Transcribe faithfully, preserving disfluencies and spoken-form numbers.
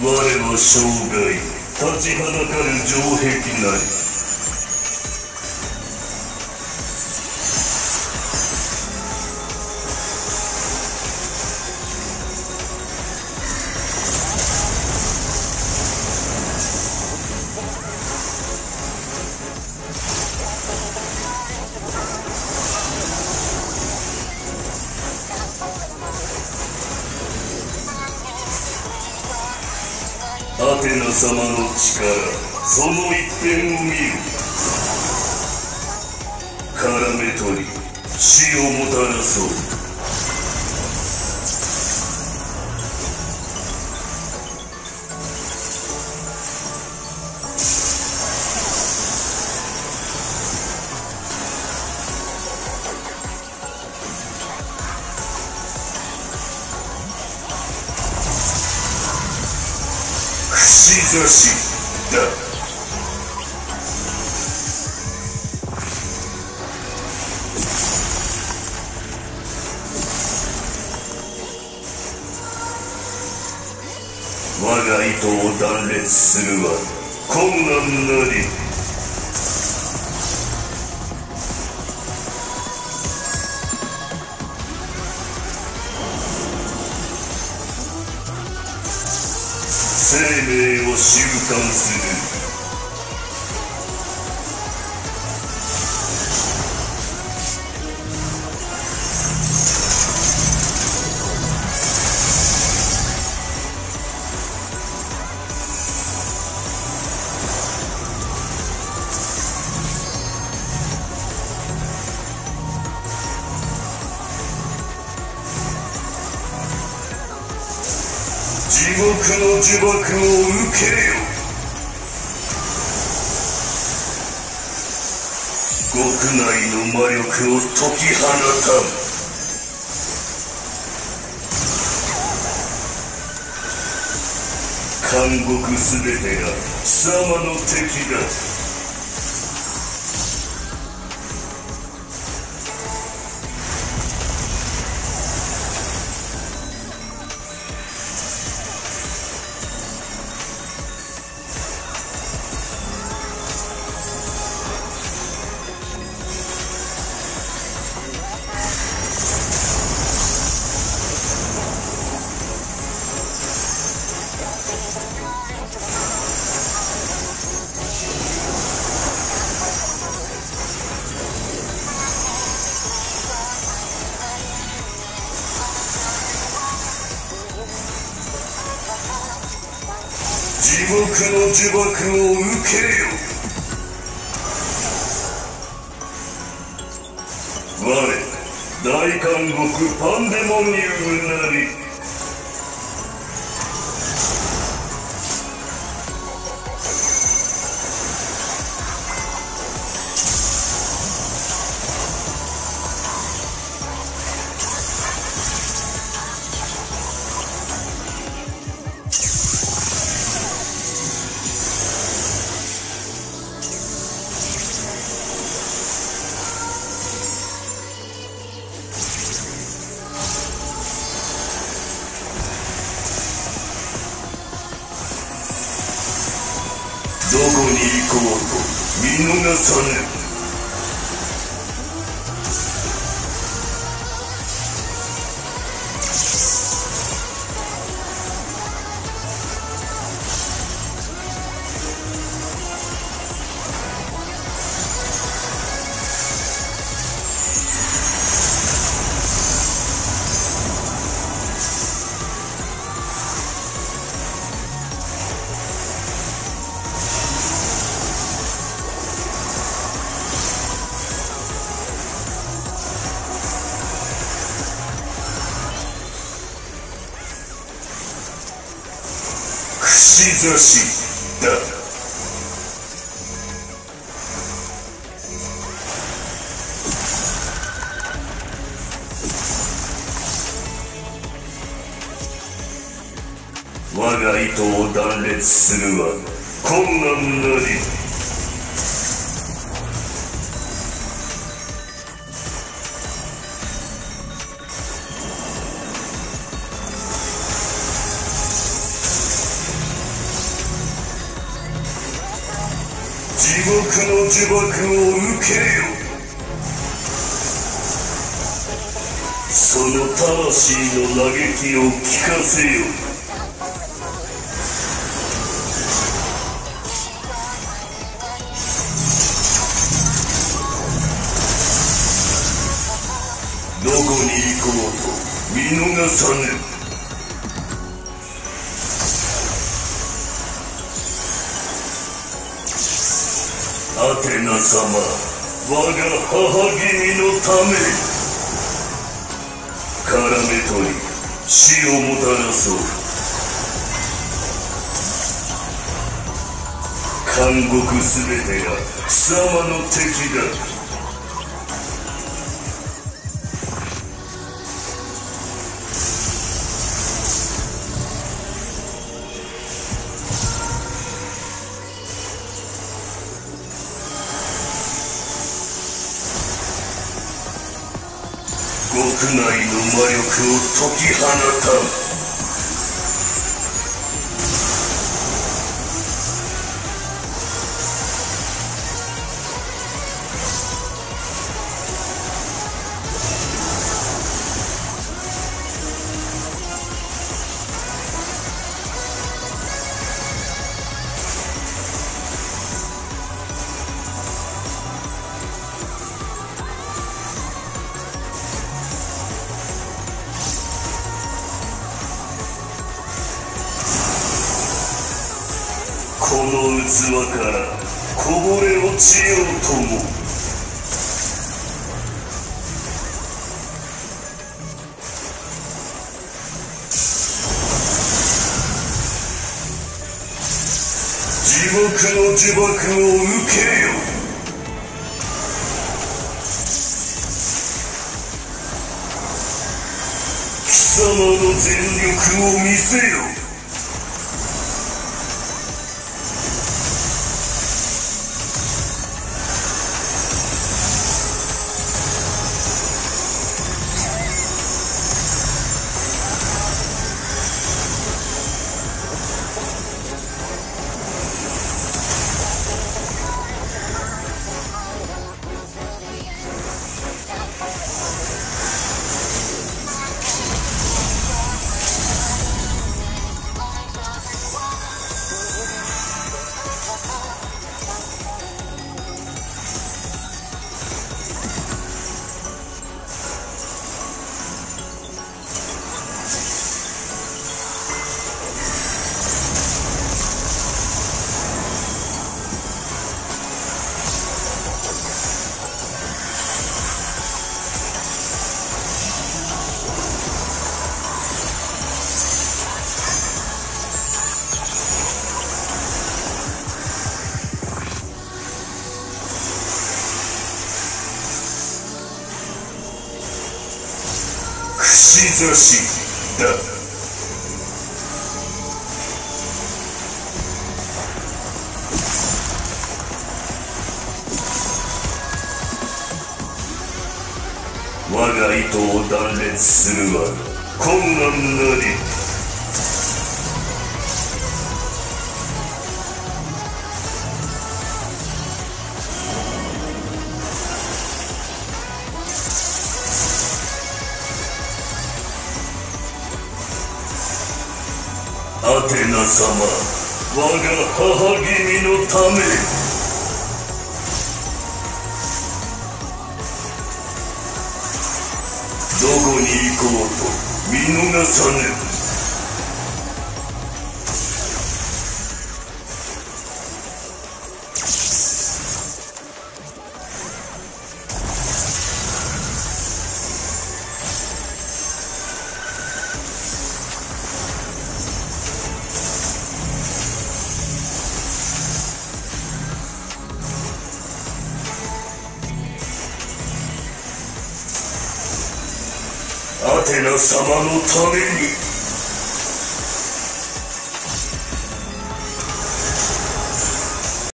は生涯立ちはだかる城壁なり。アテナ様の力、その一辺を見る。絡め取り、死をもたらそう。串刺しだ。我が糸を断裂するは困難なり。生命を習慣する。地獄の呪縛を受けよ。極内の魔力を解き放たん。監獄すべてが貴様の敵だ。地獄の呪縛を受けよ。我、大監獄パンデモニウムなり。どこに行こうと見逃さぬ。串刺しだ。我が糸を断裂するは困難なり。 獄の呪縛を受けよ。その魂の嘆きを聞かせよ。どこに行こうと見逃さぬ。アテナ様、我が母君のため絡め取り死をもたらそう。監獄すべてが貴様の敵だ。極内の魔力を解き放たん。この器からこぼれ落ちようとも。地獄の呪縛を受けよ。貴様の全力を見せよ。串刺しだ。我が糸を断裂するは困難なり。アテナ様、我が母君のため。どこに行こうと見逃さぬ。アテナ様のために。